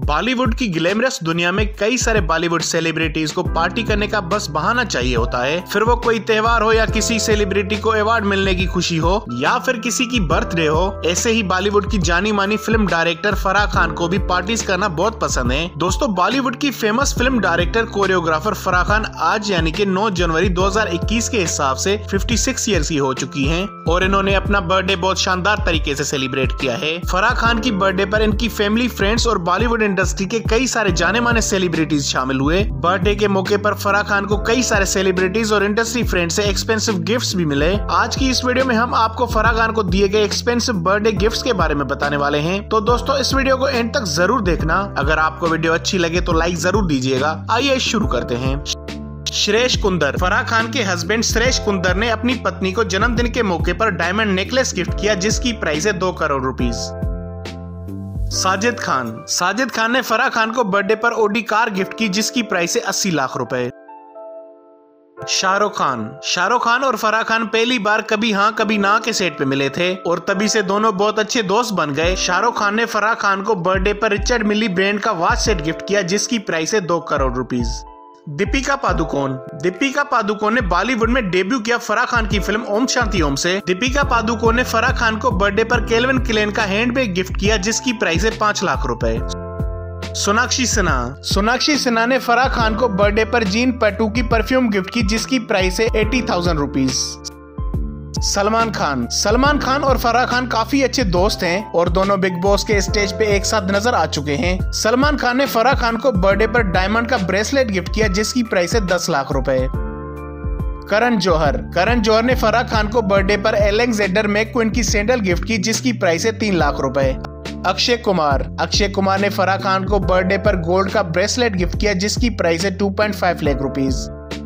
बॉलीवुड की ग्लैमरस दुनिया में कई सारे बॉलीवुड सेलिब्रिटीज को पार्टी करने का बस बहाना चाहिए होता है। फिर वो कोई त्योहार हो या किसी सेलिब्रिटी को अवार्ड मिलने की खुशी हो या फिर किसी की बर्थडे हो, ऐसे ही बॉलीवुड की जानी मानी फिल्म डायरेक्टर फराह खान को भी पार्टीज करना बहुत पसंद है। दोस्तों, बॉलीवुड की famous film director choreographer Farah Khan आज यानी कि 9 जनवरी 2021 के हिसाब से 56 ईयर्स की हो चुकी हैं और इन्होंने अपना बर्थडे बहुत शानदार तरीके से सेलिब्रेट किया है। फराह खान की बर्थडे पर इनकी फैमिली, फ्रेंड्स और बॉलीवुड इंडस्ट्री के कई सारे जाने माने सेलिब्रिटीज शामिल हुए। बर्थडे के मौके पर फराह खान को कई सारे सेलिब्रिटीज और इंडस्ट्री फ्रेंड्स से एक्सपेंसिव गिफ्ट्स भी मिले। आज की इस वीडियो में हम आपको फराह खान को दिए गए एक्सपेंसिव बर्थडे गिफ्ट्स के बारे में बताने वाले हैं, तो दोस्तों इस वीडियो को एंड तक जरूर देखना। अगर आपको वीडियो अच्छी लगे तो लाइक जरूर दीजिएगा। आइए शुरू करते हैं। श्रेयस कुंदर। फराह खान के हस्बैंड श्रेयस कुंदर ने अपनी पत्नी को जन्मदिन के मौके पर डायमंड नेकलेस गिफ्ट किया जिसकी प्राइस है 2 करोड़ रुपीस। साजिद खान ने फराह खान को बर्थडे पर ऑडी कार गिफ्ट की जिसकी प्राइस है 80 लाख रुपए। शाहरुख खान और फराह खान पहली बार कभी हाँ कभी ना के सेट पे मिले थे और तभी से दोनों बहुत अच्छे दोस्त बन गए। शाहरुख खान ने फराह खान को बर्थडे पर रिचर्ड मिली ब्रांड का वॉच सेट गिफ्ट किया जिसकी प्राइस है 2 करोड़ रुपीस। दीपिका पादुकोण ने बॉलीवुड में डेब्यू किया फराह खान की फिल्म ओम शांति ओम से। दीपिका पादुकोण ने फराह खान को बर्थडे पर केल्विन क्लेन का हैंडबैग गिफ्ट किया जिसकी प्राइस है 5 लाख रुपए। सोनाक्षी सिन्हा ने फराह खान को बर्थडे पर जीन पैटू की परफ्यूम गिफ्ट की जिसकी प्राइस है 80,000 रुपीस। सलमान खान और फराह खान काफी अच्छे दोस्त हैं और दोनों बिग बॉस के स्टेज पे एक साथ नजर आ चुके हैं। सलमान खान ने फराह खान को बर्थडे पर डायमंड का ब्रेसलेट गिफ्ट किया जिसकी प्राइस है 10 लाख रुपए। करण जौहर ने फराह खान को बर्थडे पर एलेक्जेंडर मैकक्वीन की सैंडल गिफ्ट की जिसकी प्राइस है 3 लाख रुपए। अक्षय कुमार ने फराह खान को बर्थडे पर गोल्ड का ब्रेसलेट गिफ्ट किया जिसकी प्राइस है 2.5 lakh rupees.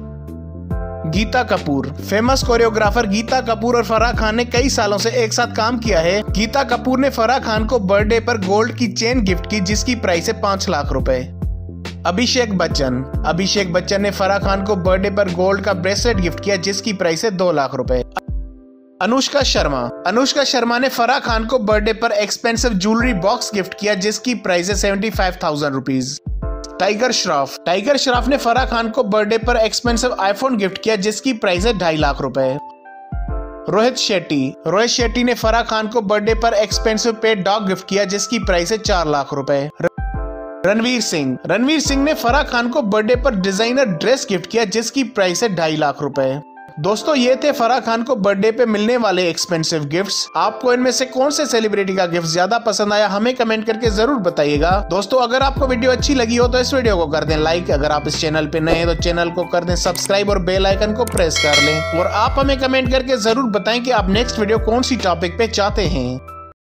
Famous choreographer Geeta Kapoor और फराह खान ने कई सालों से एक साथ काम किया है। गीता कपूर ने फराह खान को बर्थडे पर गोल्ड की चेन गिफ्ट की जिसकी प्राइस है 5 लाख रुपए। अभिषेक बच्चन ने फराह खान को बर्थडे पर गोल्ड का ब्रेसलेट गिफ्ट किया जिसकी प्राइस है 2 लाख रुपए। अनुष्का शर्मा ने फराह खान को बर्थडे पर एक्सपेंसिव ज्वेलरी बॉक्स गिफ्ट किया जिसकी प्राइस है 75,000 रुपीज। टाइगर श्रॉफ ने फराह खान को बर्थडे पर एक्सपेंसिव आईफोन गिफ्ट किया जिसकी प्राइस है 2.5 लाख रुपए। रोहित शेट्टी ने फराह खान को बर्थडे पर एक्सपेंसिव पेट डॉग गिफ्ट किया जिसकी प्राइस है 4 लाख रुपए। रणवीर सिंह ने फराह खान को बर्थडे पर डिजाइनर ड्रेस गिफ्ट किया जिसकी प्राइस है 2.5 लाख रुपए। दोस्तों, ये थे फराह खान को बर्थडे पे मिलने वाले एक्सपेंसिव गिफ्ट्स। आपको इनमें से कौन से सेलिब्रिटी का गिफ्ट ज्यादा पसंद आया हमें कमेंट करके जरूर बताइएगा। दोस्तों, अगर आपको वीडियो अच्छी लगी हो तो इस वीडियो को कर दें लाइक। अगर आप इस चैनल पे नए हैं तो चैनल को कर दें सब्सक्राइब और बेल आइकन को प्रेस कर लें। और आप हमें कमेंट करके जरूर बताएं कि आप नेक्स्ट वीडियो कौन सी टॉपिक पे चाहते हैं।